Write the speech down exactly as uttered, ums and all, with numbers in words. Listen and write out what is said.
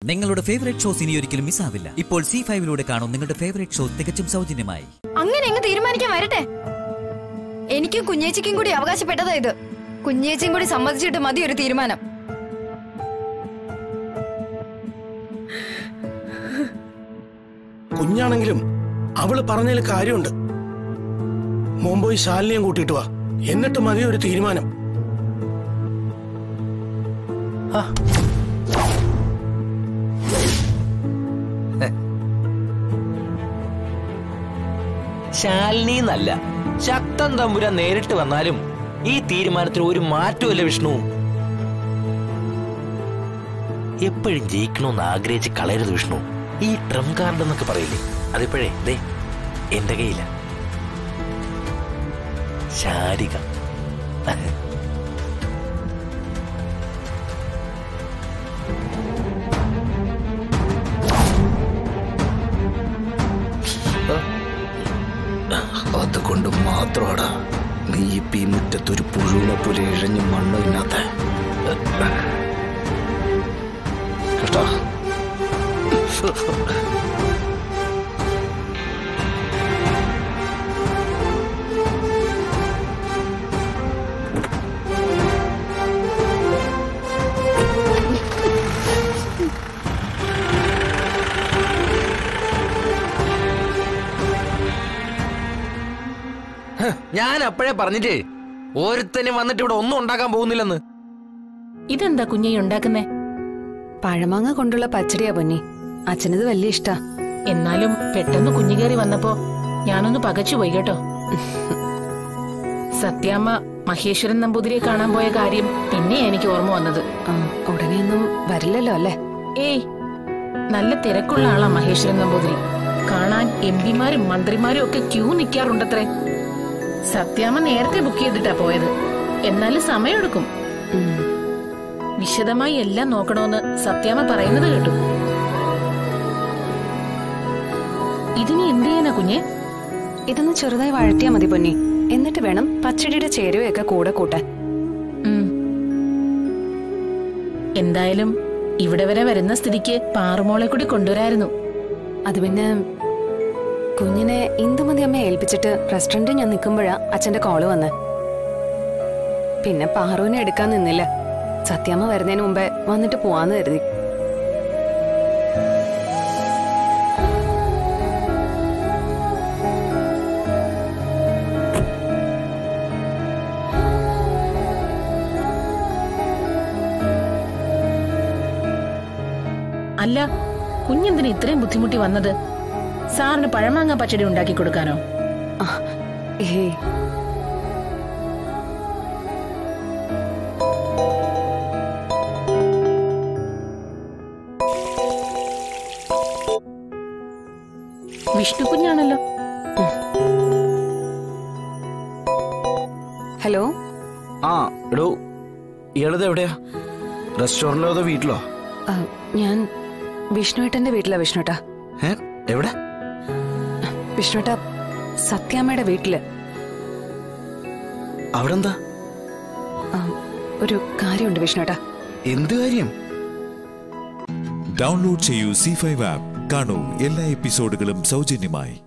നിങ്ങളുടെ favourite shows ഇനി ഒരിക്കലും മിസ്സാവില്ല. ഇപ്പോൾ സി ഫൈവിലൂടെ കാണും നിങ്ങളുടെ ഫേവറേറ്റ് ഷോ തികച്ചും സൗജന്യമായി. അങ്ങനെ അങ്ങ് തീരുമാനിക്കാൻ വരട്ടെ. എനിക്കും കുഞ്ഞേച്ചിക്കും കൂടി അവകാശപ്പെട്ടതാ ഇത്. കുഞ്ഞേച്ചിയും കൂടി സമ്മതിച്ചിട്ട് മതി ഒരു തീരുമാനം. കുഞ്ഞാണെങ്കിലും അവള് പറഞ്ഞതിൽ കാര്യമുണ്ട്. മോമ്പോയി ശാലിനിയും കൂട്ടിയിട്ട് വാ, എന്നിട്ട് മതി ഒരു തീരുമാനം. ശാലിനി എന്നല്ല, ശക്തൻ തമ്പുരാൻ നേരിട്ട് വന്നാലും ഈ തീരുമാനത്തിൽ ഒരു മാറ്റമല്ല വിഷ്ണു. എപ്പോഴും ജയിക്കണമെന്ന് ആഗ്രഹിച്ച് കളയരുത് വിഷ്ണു. ഈ ട്രം കാർഡ് എന്നൊക്കെ പറയില്ലേ, അതിപ്പോഴേ ദേ എന്റെ കയ്യില. ശാരിക അതുകൊണ്ട് മാത്രമാടാ നീ ഇപ്പ ഈ മുറ്റത്തൊരു പുഴുവിനെ പോലെ ഇഴഞ്ഞു മണ്ണിനകത്ത കേട്ടാ. ഞാൻ അപ്പോഴേ പറഞ്ഞിട്ട് ഓരോരുത്തരും വന്നിട്ട് ഇവിടെ ഒന്നും ഉണ്ടാക്കാൻ പോകുന്നില്ലെന്ന്. ഇതെന്താ കുഞ്ഞി ഉണ്ടാക്കുന്നേ? പഴമാങ്ങ കൊണ്ടുള്ള പച്ചടിയാ പൊന്നി. അച്ഛനത് വലിയ ഇഷ്ടാ. എന്നാലും പെട്ടെന്ന് കുഞ്ഞു കയറി വന്നപ്പോ ഞാനൊന്ന് പകച്ചുപോയി കേട്ടോ. സത്യാമ്മ മഹേശ്വരൻ നമ്പൂതിരിയെ കാണാൻ പോയ കാര്യം പിന്നെ എനിക്ക് ഓർമ്മ വന്നത്. ഉടനെയൊന്നും വരില്ലല്ലോ അല്ലേ? ഏയ്, നല്ല തിരക്കുള്ള ആളാ മഹേശ്വരൻ നമ്പൂതിരി. കാണാൻ എം പിമാരും മന്ത്രിമാരും ഒക്കെ ക്യൂ നിൽക്കാറുണ്ടത്രേ. സത്യാമ്മ നേരത്തെ ബുക്ക് ചെയ്തിട്ടാ പോയത്. എന്നാലും സമയമെടുക്കും. വിശദമായി എല്ലാം നോക്കണമെന്ന് സത്യാമ്മ പറയുന്നത് കേട്ടു. ഇതിനി എന്ത് ചെയ്യാനാ കുഞ്ഞെ? ഇതൊന്ന് ചെറുതായി വഴറ്റിയാ മതി പൊന്നി. എന്നിട്ട് വേണം പച്ചടിയുടെ ചേരുവയൊക്കെ കൂടെ കൂട്ടാൻ. എന്തായാലും ഇവിടെ വരെ വരുന്ന സ്ഥിതിക്ക് പാറുമോളെ കൂടി കൊണ്ടുവരായിരുന്നു. അത് പിന്നെ കുഞ്ഞിനെ ഇന്ദുമതി അമ്മയെ ഏൽപ്പിച്ചിട്ട് റെസ്റ്റോറന്റിൽ ഞാൻ നിൽക്കുമ്പോഴാ അച്ഛന്റെ കോള് വന്ന്. പിന്നെ പാറുവിനെ എടുക്കാൻ നിന്നില്ല. സത്യാമ്മ വരുന്നതിന് മുമ്പേ വന്നിട്ട് പോവാന്ന് കരുതി. അല്ല, കുഞ്ഞെന്തിന് ഇത്രയും ബുദ്ധിമുട്ടി വന്നത്? സാറിന് പഴമാങ്ങ പച്ചടി ഉണ്ടാക്കി കൊടുക്കാനോ? വിഷ്ണു കുഞ്ഞാണല്ലോ. ഹലോ. ആ എടോ, ഇയാളത് എവിടെയാ? റെസ്റ്റോറന്റിലോ അതോ വീട്ടിലോ? ഞാൻ വിഷ്ണുവേട്ടന്റെ വീട്ടിലാ. വിഷ്ണുട്ടാ എവിടെ? വിഷ്ണുട്ട സത്യാമ്മയുടെ വീട്ടില്. അവിടെ എന്താ? ഒരു കാര്യമുണ്ട് വിഷ്ണുട്ട. എന്ത് കാര്യം? ഡൗൺലോഡ് ചെയ്യൂ സി ഫൈവ് ആപ്പ്. കാണൂ എല്ലാ എപ്പിസോഡുകളും സൗജന്യമായി.